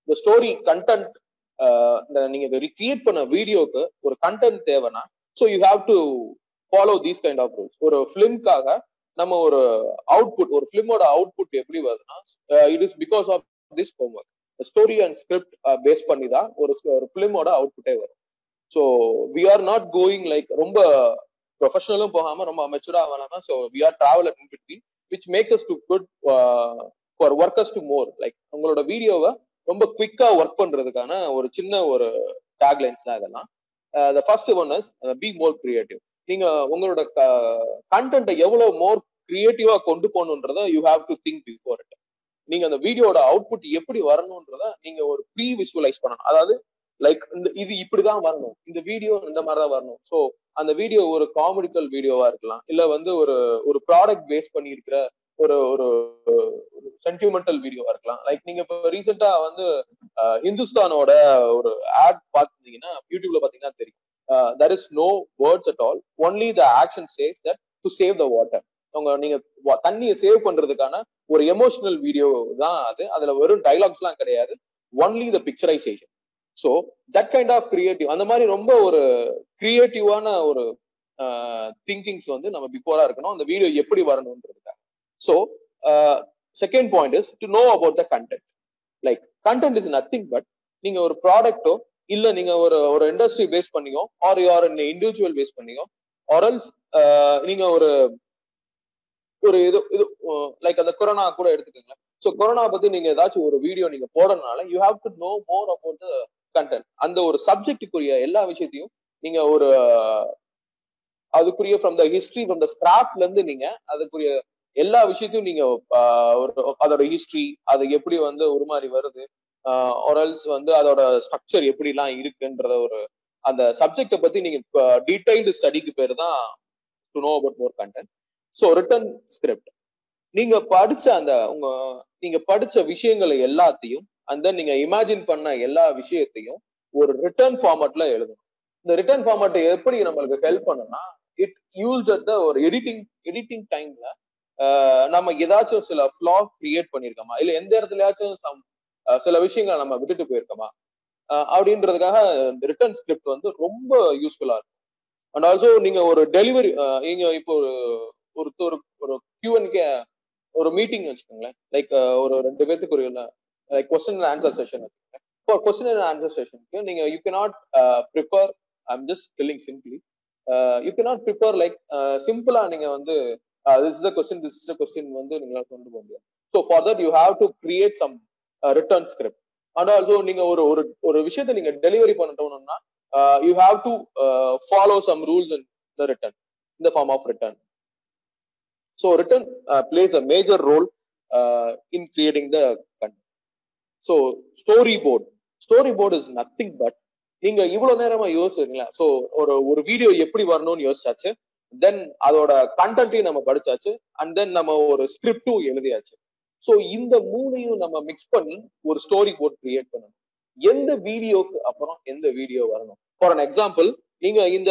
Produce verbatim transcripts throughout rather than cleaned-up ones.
இந்த story content நீங்க create பண்ண வீடியோக்கு ஒரு கண்டென்ட் தேவைன்னா so you have to follow these kind of rules. ஒரு ஃபிலிம்காக நம்ம ஒரு அவுட்புட், ஒரு ஃபிலிமோட அவுட்புட் எப்படி வருதுன்னா it is because of this homework. Story and script base பண்ணி தான் ஒரு ஒரு ஃபிலிமோட அவுட்புட்டே வரும். So we are not going like ரொம்ப ப்ரொஃபஷனலும் போகாம ரொம்ப அமெச்சூரா ஆகாம. So we are travel in between which makes us to good for workers to more. Like உங்களோட வீடியோவை ரொம்ப குவிக்கா ஒர்க் பண்றதுக்கான ஒரு சின்ன ஒரு டேக்லைன்ஸ் தான் இதெல்லாம். The first one is be more creative. நீங்க உங்களோட கண்டென்ட்டை எவ்வளவு மோர் கிரியேட்டிவா கொண்டு போகணுன்றத you have to think before it. நீங்க அந்த வீடியோட அவுட்புட் எப்படி வரணும்ன்றத நீங்க ஒரு ப்ரீ விசுவலைஸ் பண்ணணும். அதாவது லைக் இந்த இது இப்படிதான் வரணும், இந்த வீடியோ இந்த மாதிரிதான் வரணும். ஸோ அந்த வீடியோ ஒரு காமெடிக்கல் வீடியோவா இருக்கலாம், இல்ல வந்து ஒரு ஒரு ப்ராடக்ட் பேஸ் பண்ணி இருக்கிற ஒரு ஒரு சென்டிமெண்டல் வீடியோவா இருக்கலாம். லைக் நீங்க இப்போ ரீசெண்டா வந்து இந்துஸ்தானோட ஒரு ஆட் பார்த்துருந்தீங்கன்னா யூடியூப்ல பாத்தீங்கன்னா தெரியும். there is no words at all, only the action says that to save the water. அவங்க நீங்க தண்ணியை சேவ் பண்றதுக்கான ஒரு எமோஷனல் வீடியோ தான் அது. அதுல வெறும் டைலாக்ஸ் எல்லாம் கிடையாது, only the picturisation. So that kind of creative, அந்த மாதிரி ரொம்ப ஒரு கிரியேட்டிவான ஒரு திங்கிங்ஸ் வந்து நம்ம பிஃபோரா இருக்கணும் அந்த வீடியோ எப்படி வரணும்ன்றதுக்காக. So second point is to know about the content. Like content is nothing but நீங்க ஒரு ப்ராடக்டோ இல்ல நீங்க ஒரு ஒரு இண்டஸ்ட்ரி பேஸ் பண்ணியோ ஆர் யூஆர் இண்டிவிஜுவல் பேஸ் பண்ணியோ ஆர்எல்ஸ் நீங்க ஒரு ஒரு இது இது லைக் அந்த கொரோனா கூட எடுத்துக்கோங்களேன். ஸோ கொரோனா பத்தி நீங்க ஏதாச்சும் ஒரு வீடியோ நீங்க போடறதுனால you have to know more about the content. அந்த ஒரு சப்ஜெக்டுக்குரிய எல்லா விஷயத்தையும் நீங்க ஒரு அதுக்குரிய from the history from the ஸ்கிராப்ல இருந்து நீங்க அதுக்குரிய எல்லா விஷயத்தையும் நீங்க ஒரு அதோட ஹிஸ்டரி அது எப்படி வந்து ஒரு மாதிரி வருது, ஆர்எல்ஸ் வந்து அதோட ஸ்ட்ரக்சர் எப்படி எல்லாம் இருக்குன்றத ஒரு அந்த சப்ஜெக்டை பத்தி நீங்க டீடைல்டு ஸ்டடிக்கு பேர் தான் to know about more content. So written script, நீங்க படிச்ச அந்த உங்க நீங்க படிச்ச விஷயங்களை எல்லாத்தையும் அண்ட் தென் நீங்க இமேஜின் பண்ண எல்லா விஷயத்தையும் ஒரு ரிட்டர்ன் ஃபார்மட்ல எழுதணும். இந்த ரிட்டர்ன் ஃபார்மட் எப்படி நம்மளுக்கு ஹெல்ப் பண்ணும்னா இட் யூஸ்ட் அட் த ஒரு எடிட்டிங் எடிட்டிங் டைம்ல நம்ம ஏதாச்சும் சில ஃபிளா கிரியேட் பண்ணிருக்கோமா, இல்ல எந்த இடத்துலயாச்சும் சம் சில விஷயங்களை நம்ம விட்டுட்டு போயிருக்கோமா அப்படின்றதுக்காக இந்த ரிட்டர்ன் ஸ்கிரிப்ட் வந்து ரொம்ப யூஸ்ஃபுல்லா இருக்கும். அண்ட் ஆல்சோ நீங்க ஒரு டெலிவரி நீங்க இப்போ ஒரு ஒரு ஒரு கியூஎன்கே ஒரு மீட்டிங் வச்சுக்கோங்களேன். லைக் ஒரு ரெண்டு பேத்துக்கு ஒரு like question and answer session வச்சுக்கோங்க. இப்போ கொஸ்டின் அண்ட் ஆன்சர் செஷனுக்கு நீங்க you cannot prepare, I am just telling simply, you cannot prepare like சிம்பிளா நீங்க வந்து this is the question this is the question வந்து நீங்க கொண்டு போக முடியாது. So for that you have to create some written script. And also நீங்க ஒரு ஒரு விஷயத்தை நீங்க டெலிவரி பண்ணணும்னா you have to follow some rules in the written, in the form of written. So return uh, plays a major role uh, in creating the content. So storyboard, storyboard is nothing but நீங்க இவ்வளவு நேரமா யோசிச்சிருக்கீங்களா? So ஒரு ஒரு video எப்படி வரணும்னு யோசிச்சாச்சு, தென் அதோட கண்டென்ட்டையும் நம்ம படிச்சாச்சு, and then நம்ம ஒரு ஸ்கிரிப்டும் எழுதியாச்சு. ஸோ இந்த மூணையும் நம்ம மிக்ஸ் பண்ணி ஒரு ஸ்டோரி போர்ட் கிரியேட் பண்ணணும். எந்த வீடியோக்கு அப்புறம் எந்த வீடியோ வரணும். ஃபார் அன் எக்ஸாம்பிள், நீங்க இந்த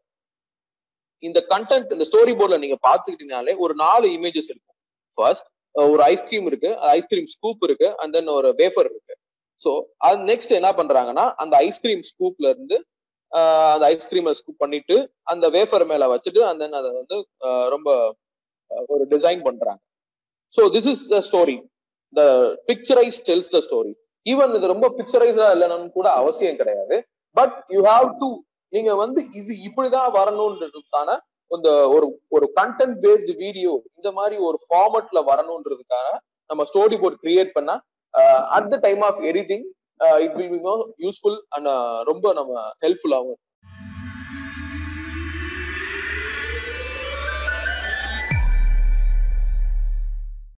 இந்த கண்டென்ட் இந்த ஸ்டோரி போர்ட்ல நீங்க பாத்துக்கிட்டீங்கனாலே ஒரு நாலு இமேஜஸ் இருக்கும். ஃபர்ஸ்ட் ஒரு ஐஸ்கிரீம் இருக்கு, ஐஸ்கிரீம் ஸ்கூப் இருக்கு, அண்ட் தென் ஒரு வேஃபர் இருக்கு. ஸோ அது நெக்ஸ்ட் என்ன பண்றாங்கன்னா அந்த ஐஸ்கிரீம் ஸ்கூப்ல இருந்து அந்த ஐஸ்கிரீமை ஸ்கூப் பண்ணிட்டு அந்த வேஃபர் மேல வச்சுட்டு அண்ட் தென் அதை வந்து ரொம்ப ஒரு டிசைன் பண்றாங்க. So this is the story. The pictures tells the story. Even இது ரொம்ப பிக்சரைஸா இல்லைன்னு கூட அவசியம் கிடையாது. பட் யூ ஹாவ் டு நீங்க வந்து இது இப்படிதான் வரணும்ன்றதுக்கான இந்த ஒரு ஒரு கண்டென்ட் பேஸ்டு வீடியோ இந்த மாதிரி ஒரு ஃபார்மட்ல வரணும்ன்றதுக்காக நம்ம ஸ்டோரி போர்ட் கிரியேட் பண்ணா at the time of editing it will be more useful and ரொம்ப நம்ம ஹெல்ப்ஃபுல்லாகவும்.